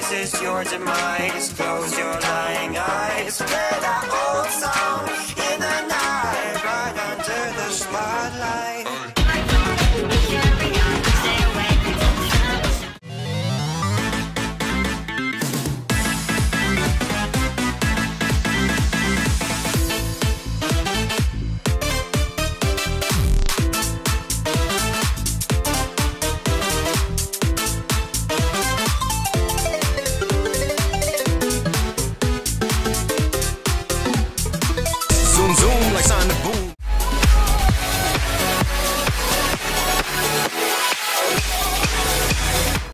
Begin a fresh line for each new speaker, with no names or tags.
This is your demise. Close your lying eyes. Play that old song in the night, right under the spotlight.
Zoom zoom